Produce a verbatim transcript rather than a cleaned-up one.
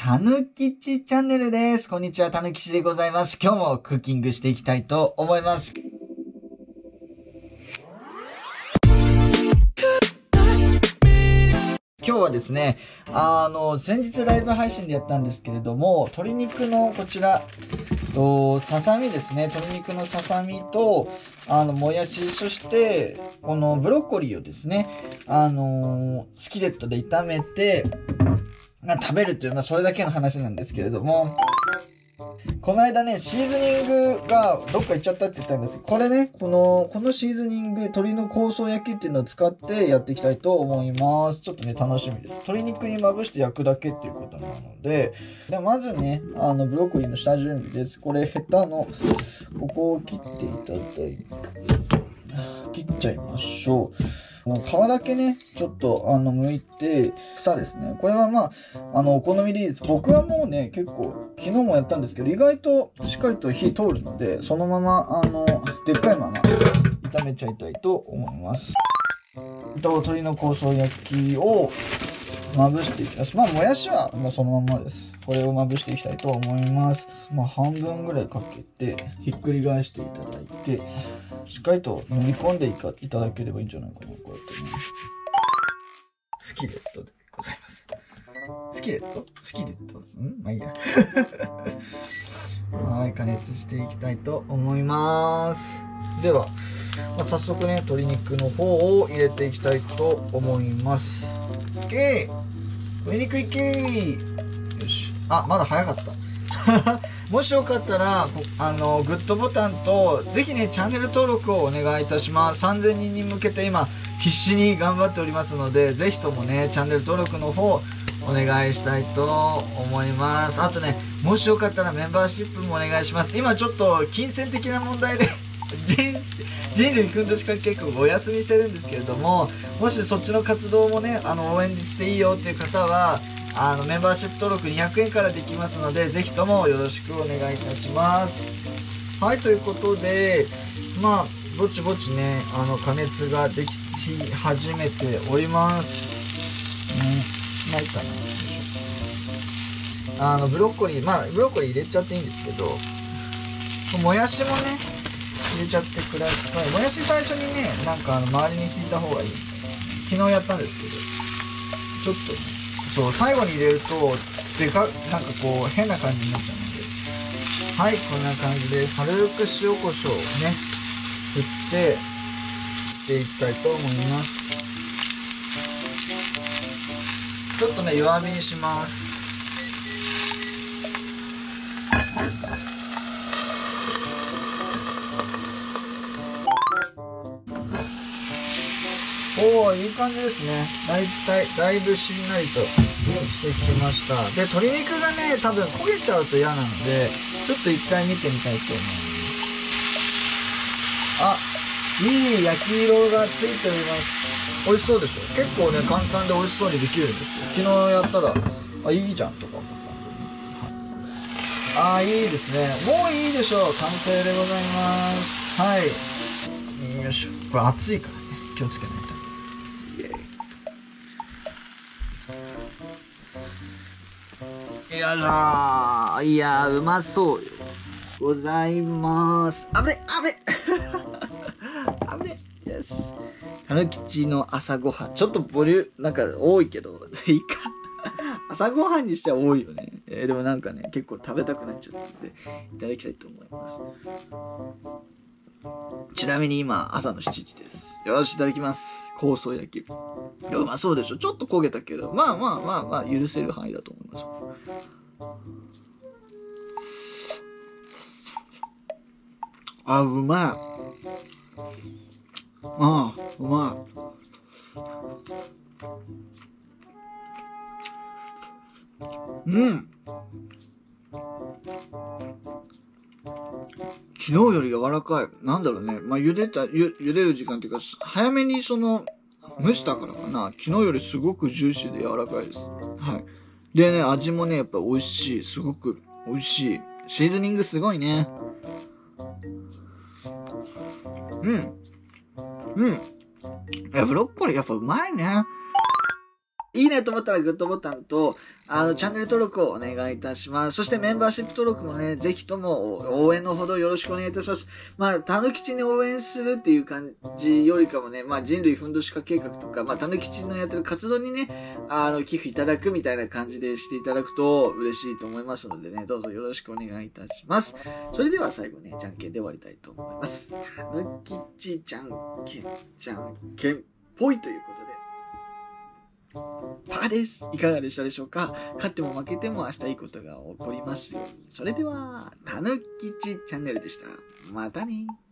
たぬきちチャンネルです。こんにちは、たぬきちでございます。今日もクッキングしていきたいと思います。今日はですね、あの、先日ライブ配信でやったんですけれども、鶏肉のこちら、とささみですね、鶏肉のささみと、あの、もやし、そして、このブロッコリーをですね、あのー、スキレットで炒めて、まあ、食べるという、まあ、それだけの話なんですけれども、この間ね、シーズニングがどっか行っちゃったって言ったんですけど、これね、この、このシーズニング、鶏の香草焼きっていうのを使ってやっていきたいと思います。ちょっとね、楽しみです。鶏肉にまぶして焼くだけっていうことなので、でまずね、あの、ブロッコリーの下準備です。これ、ヘタの、ここを切っていただいて、切っちゃいましょう。もう皮だけね、ちょっと、あの、剥いて、草ですね。これはまあ、あの、お好みでいいです。僕はもうね、結構、昨日もやったんですけど、意外としっかりと火通るので、そのまま、あの、でっかいまま、炒めちゃいたいと思います。と、鶏の香草焼きを、まぶしていきます。まあ、もやしはもうそのままです。これをまぶしていきたいと思います。まあ、半分ぐらいかけて、ひっくり返していただいて、しっかりと塗り込んでいかいただければいいんじゃないかな、こうやってね。スキレットでございます。スキレットスキレットんまあいいや。はい、加熱していきたいと思います。では、まあ、早速ね、鶏肉の方を入れていきたいと思います。いけー鶏肉いけーよし。あ、まだ早かった。もしよかったら、あの、グッドボタンと、ぜひね、チャンネル登録をお願いいたします。さんぜんにんに向けて今、必死に頑張っておりますので、ぜひともね、チャンネル登録の方、お願いしたいと思います。あとね、もしよかったらメンバーシップもお願いします。今ちょっと、金銭的な問題で、人人類くんとしか結構お休みしてるんですけれども、もしそっちの活動もね、あの、応援していいよっていう方は、あのメンバーシップ登録にひゃくえんからできますので、ぜひともよろしくお願いいたします。はい、ということで、まあぼちぼちね、あの加熱ができ始めております。うん、ないかな。あのブロッコリー、まあブロッコリー入れちゃっていいんですけど、もやしもね入れちゃってください。もやし最初にね、なんかあの周りに引いた方がいい。昨日やったんですけど、ちょっとね、そう、最後に入れると、でか、なんかこう、変な感じになっちゃうので。はい、こんな感じです。軽く塩コショウをね、振って、していきたいと思います。ちょっとね、弱火にします。おー、いい感じですね。だいたい、だいぶしんなりとしてきました。で、鶏肉がね、多分焦げちゃうと嫌なので、ちょっと一回見てみたいと思います。あ、いい焼き色がついております。美味しそうでしょ。結構ね、簡単で美味しそうにできるんですよ。昨日やったら、あ、いいじゃんとか思ったんで。あー、いいですね。もういいでしょう。完成でございます。はい。よいしょ。これ熱いからね、気をつけないと。いやらー、いやー、うまそうよございます。あぶねあぶねあぶねよし。たぬきちの朝ごはん。ちょっとボリューム、なんか多いけど、いいか。朝ごはんにしては多いよね。えー、でもなんかね、結構食べたくなっちゃったので、いただきたいと思います。ちなみに今、朝のしちじです。よし、いただきます。香草焼き。いや、うまそうでしょ。ちょっと焦げたけど、まあまあまあまあ、許せる範囲だと思います。あ、うまい。ああ、うまい。うん。昨日より柔らかい。なんだろうね。まあ、茹でた、ゆ、茹でる時間っていうか、早めにその、蒸したからかな。昨日よりすごくジューシーで柔らかいです。はい。でね、味もね、やっぱ美味しい。すごく美味しい。シーズニングすごいね。うん。うん。いや、ブロッコリーやっぱうまいね。 いいねと思ったらグッドボタンと、あの、チャンネル登録をお願いいたします。そしてメンバーシップ登録もね、ぜひとも応援のほどよろしくお願いいたします。まあ、たぬきちに応援するっていう感じよりかもね、まあ、人類ふんどし化計画とか、まあ、たぬきちのやってる活動にね、あの、寄付いただくみたいな感じでしていただくと嬉しいと思いますのでね、どうぞよろしくお願いいたします。それでは最後ね、じゃんけんで終わりたいと思います。たぬきちじゃんけん、じゃんけんぽいということで、パーです。いかがでしたでしょうか？勝っても負けても明日いいことが起こりますように。それでは、たぬきちチャンネルでした。またね。